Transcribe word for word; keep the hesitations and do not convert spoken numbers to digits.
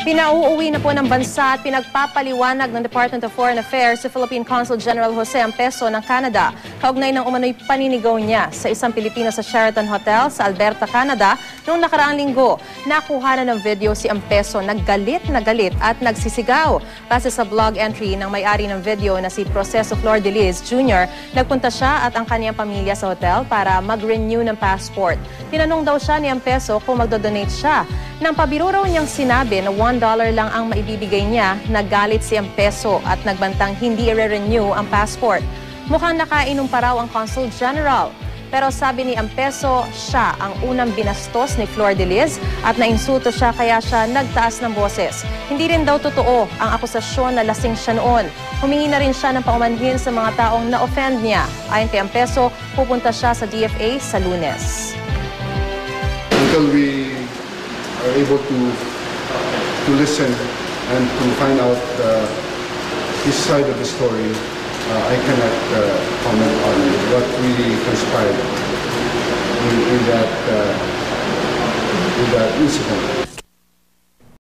Pinauuwi na po ng bansa at pinagpapaliwanag ng Department of Foreign Affairs si Philippine Consul General Jose Ampeso ng Canada kaugnay ng umano'y paninigaw niya sa isang Pilipino sa Sheraton Hotel sa Alberta, Canada noong nakaraang linggo. Nakuha na ng video si Ampeso naggalit na galit at nagsisigaw. Base sa blog entry ng may-ari ng video na si Proceso Flor de Lis Junior, nagpunta siya at ang kaniyang pamilya sa hotel para mag-renew ng passport. Tinanong daw siya ni Ampeso kung magdodonate siya. Nang pabiro raw niyang sinabi na one dollar lang ang maibibigay niya, nagalit si Ampeso at nagbantang hindi i-renew ang passport. Mukhang nakainom pa raw ang Consul General. Pero sabi ni Ampeso, siya ang unang binastos ni Flor de Lis at nainsulto siya kaya siya nagtaas ng boses. Hindi rin daw totoo ang akusasyon na lasing siya noon. Humingi na rin siya ng paumanhin sa mga taong na-offend niya. Ayon kay Ampeso, pupunta siya sa D F A sa Lunes. Until we are able to to listen and to find out uh, his side of the story, uh, I cannot uh, comment on what really transpired in, in that uh, in that incident.